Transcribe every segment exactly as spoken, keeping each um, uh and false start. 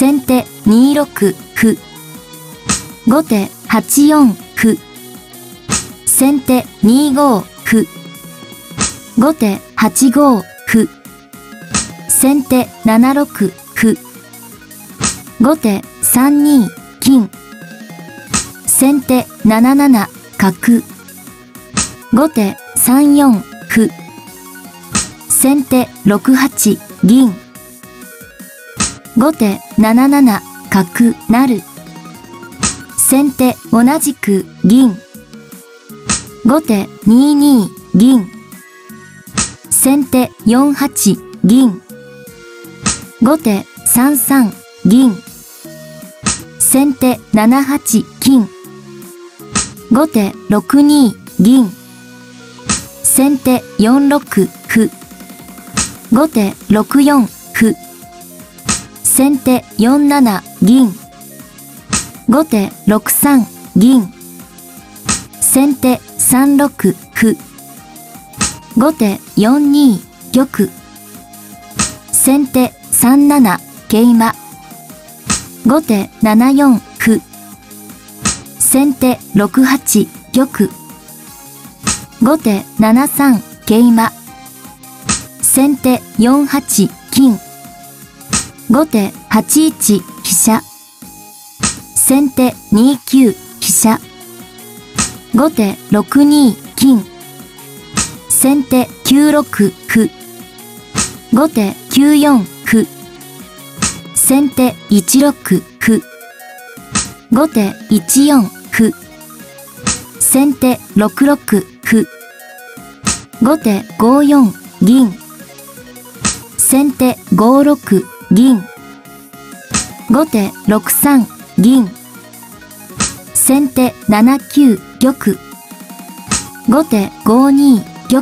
先手にろく歩。後手はちよん歩。先手にご歩。後手はちご歩。先手ななろく歩。後手さんに金。先手なななな角。後手さんよん歩。先手ろくはち銀。後手なななな角成。先手同じく銀。後手にに銀。先手よんはち銀。後手さんさん銀。先手ななはち金。後手ろくに銀。先手よんろく歩。後手ろくよん歩。先手よんなな銀。後手ろくさん銀。先手さんろく歩。後手よんに玉。先手さんなな桂馬。後手ななよん歩。先手ろくはち玉。後手ななさん桂馬。先手よんはち金。後手はちいち飛車。先手にきゅう飛車。後手ろくに金。先手きゅうろく歩。後手きゅうよん歩。先手いちろく歩。後手いちよん歩。先手ろくろく歩。後手ごよん銀。先手ごろく銀。後手ろくさん銀。先手ななきゅう玉。後手ごに玉。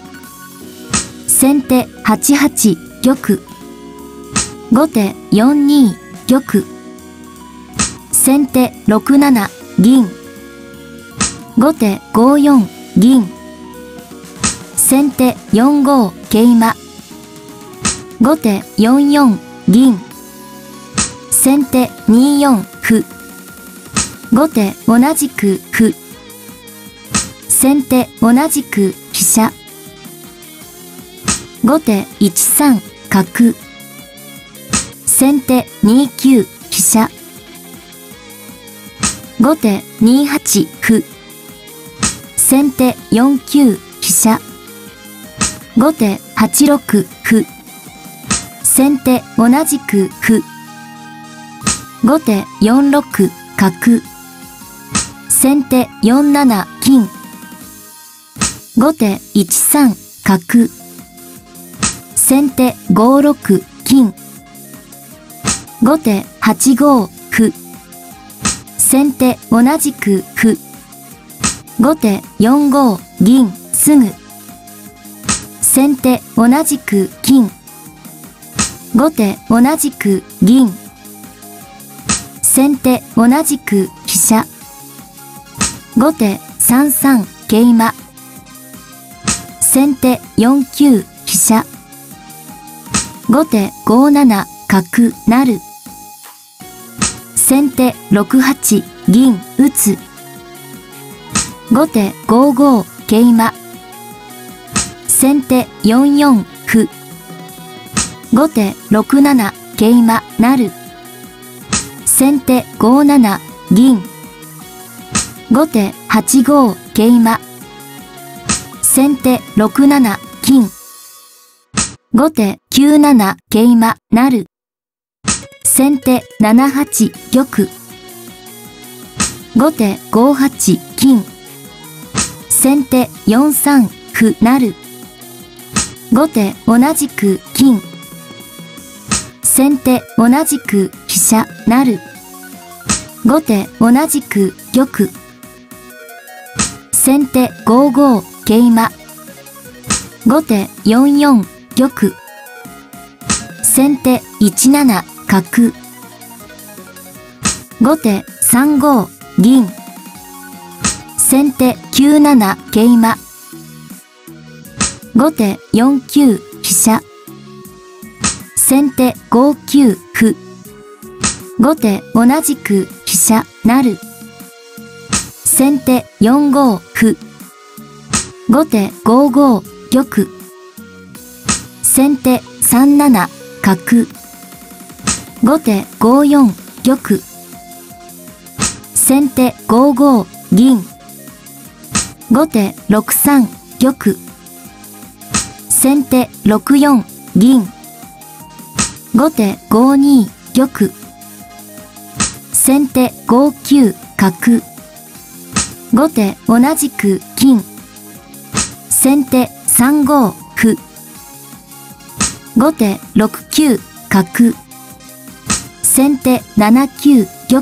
先手はちはち玉。後手よんに玉。先手ろくなな銀。後手ごよん銀。先手よんご桂馬。後手よんよん銀。先手によん歩。後手同じく歩。先手同じく飛車。後手いちさん角。先手にきゅう飛車。後手にはち歩。先手よんきゅう飛車。後手はちろく歩。先手同じく歩。後手よんろく角。先手よんなな金。後手いちさん角。先手ごろく金。後手はちご歩。先手同じく歩。後手よんご銀すぐ。先手同じく金。後手同じく銀。先手同じく飛車。後手さんさん桂馬。先手よんきゅう飛車。後手ごなな角成。先手ろくはち銀打つ。後手ごご桂馬。先手よんよん歩。後手ろくなな桂馬成。先手ごなな銀。後手はちご桂馬。先手ろくなな金。後手きゅうなな桂馬成。先手ななはち玉。後手ごはち金。先手よんさん歩成。後手同じく金。先手同じく飛車成。後手同じく玉。先手ごご桂馬。後手よんよん玉。先手いちなな角。後手さんご銀。先手きゅうなな桂馬。後手よんきゅう飛車。先手ごきゅう歩。 後手同じく飛車成。先手よん五歩。後手ご五玉。先手さん七角。後手ご四玉。先手ご五銀。後手ろく三玉。先手ろく四銀。後手ご二玉。先手ご九角。後手同じく金。先手さん五歩。後手ろく九角。先手なな九玉。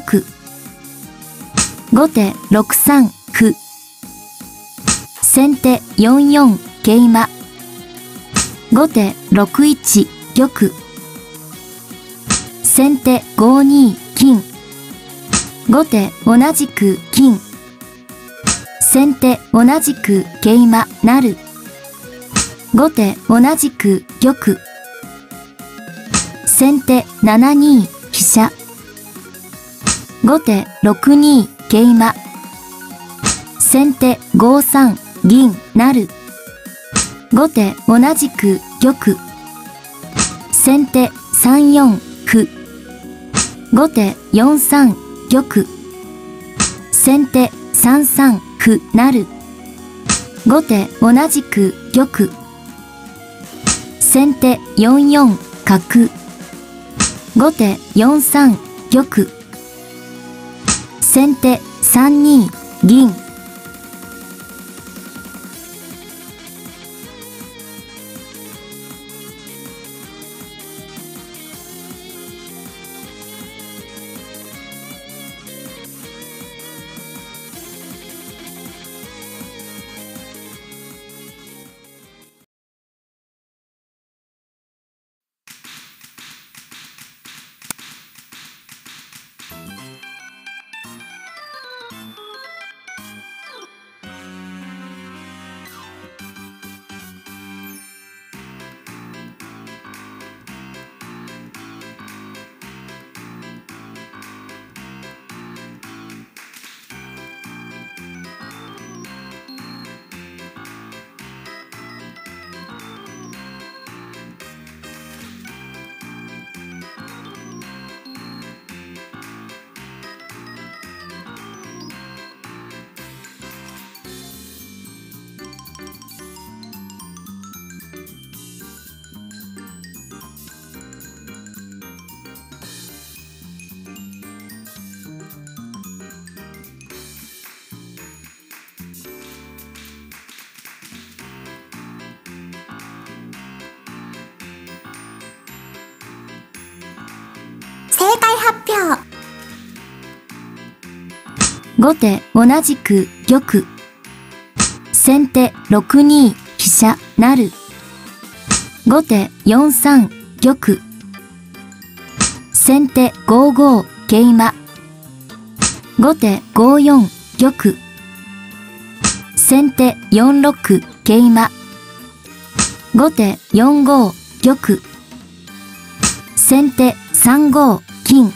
後手ろく三歩。先手よん四桂馬。後手ろく一玉。先手ご二金。後手同じく金。先手同じく桂馬成。後手同じく玉。先手なな二飛車。後手ろく二桂馬。先手ご三銀成。後手同じく玉。先手さん四歩。後手よん三玉。先手さん三歩成。後手同じく玉。先手よん四角。後手よん三玉。先手さん二銀。 正解発表。 後手同じく玉。先手ろく二飛車成。後手よん三玉。先手ご五桂馬。後手ご四玉。先手よん六桂馬。後手よん五玉。先手さん五金。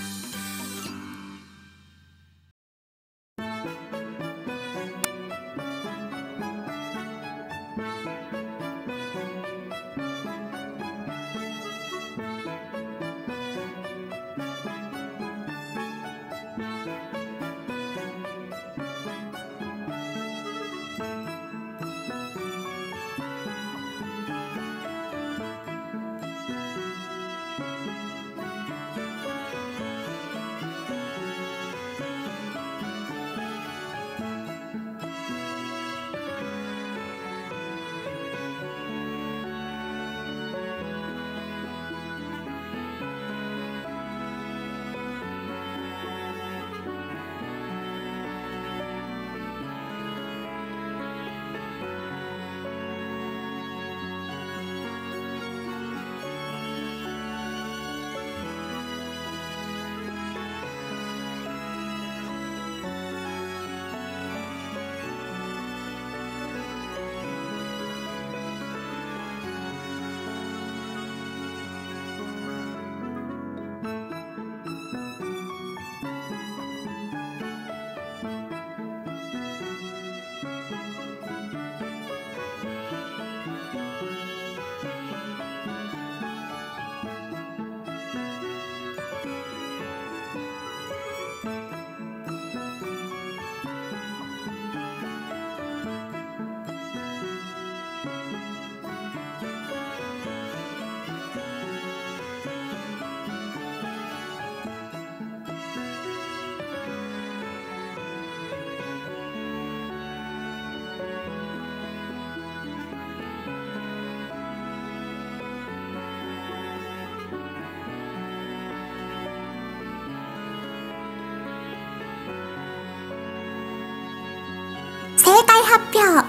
発表。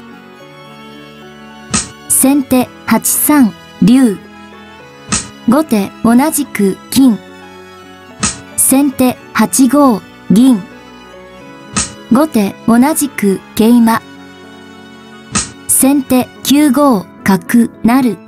先手はちさん竜。後手同じく金。先手はちご銀。後手同じく桂馬。先手きゅうご角成。